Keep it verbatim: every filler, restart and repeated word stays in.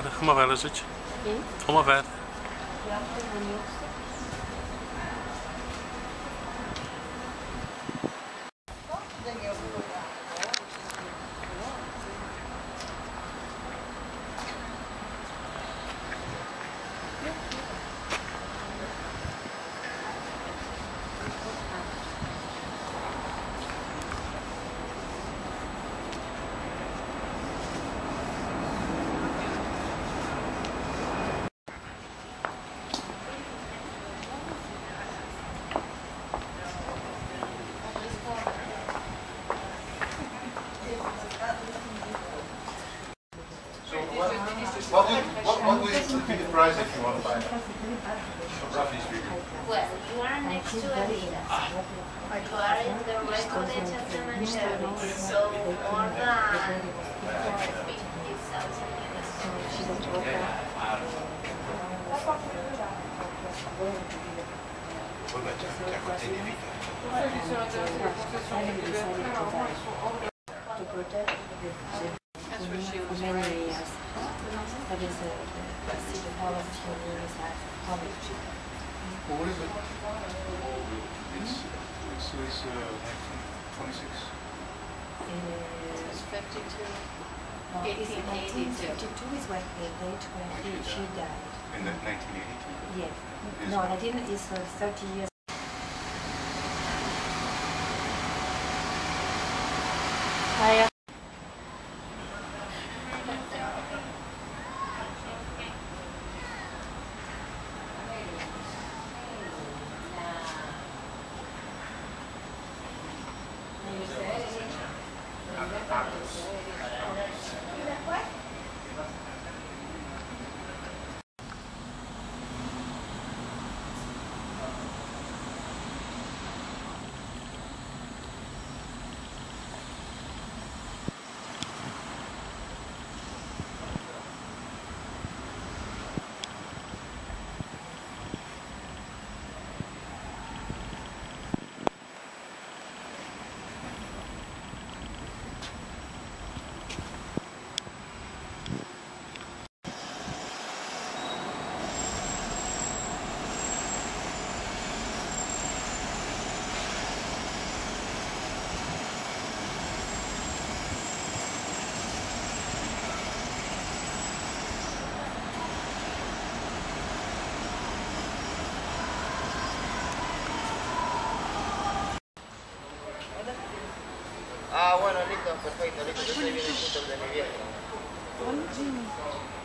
verde. Uma verde, gente. Hum? Uma verde. What would, what, what would be the price if you want to buy it? Roughly speaking. Well, you are next to Adidas. You are in the Recorded Cemetery, so more than fifty thousand To protect the for many years. That is the, the city hall of Turin is at college. Well, what is it? It's, it's, it's uh, nineteen twenty-six. It's fifty-two. No, it's nineteen fifty-two is when the date when he, she died. In the nineteen eighty-two? Yeah. No, nineteen is uh, thirty years. Hi. Ah, bueno, listo, perfecto, listo. Yo estoy bien el punto de mi viejo.